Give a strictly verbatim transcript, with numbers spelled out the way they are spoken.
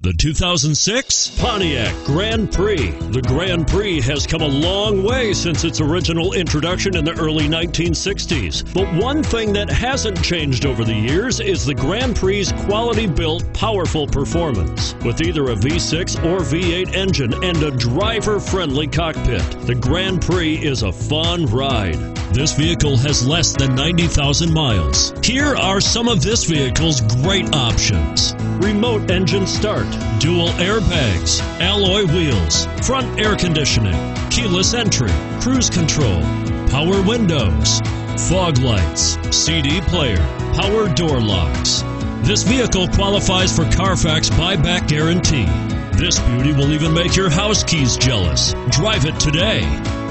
The two thousand six Pontiac Grand Prix. The Grand Prix has come a long way since its original introduction in the early nineteen sixties. But one thing that hasn't changed over the years is the Grand Prix's quality-built, powerful performance. With either a V six or V eight engine and a driver-friendly cockpit, the Grand Prix is a fun ride. This vehicle has less than ninety thousand miles. Here are some of this vehicle's great options: remote engine start, dual airbags, alloy wheels, front air conditioning, keyless entry, cruise control, power windows, fog lights, C D player, power door locks. This vehicle qualifies for Carfax buyback guarantee. This beauty will even make your house keys jealous. Drive it today.